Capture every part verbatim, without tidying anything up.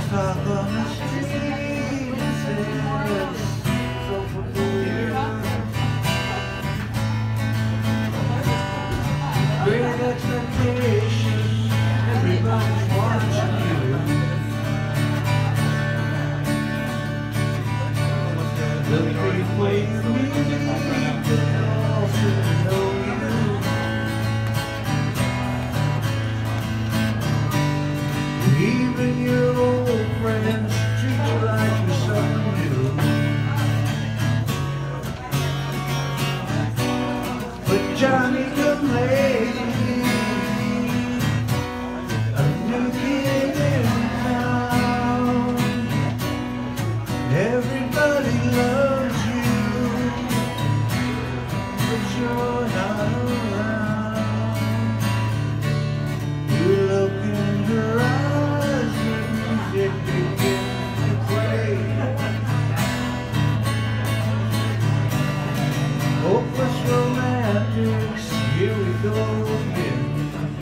talk on the street and said, so familiar. Great expectations, everybody's watching you. The great way for me to also know you. Even your old friends treat you like you're something new. But Johnny come lately, a new kid in town. Everybody loves you, but you're not around. You look in her eyes, music begins to play. Hopeless romantics, here we go again.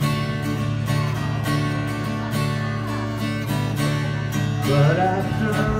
But after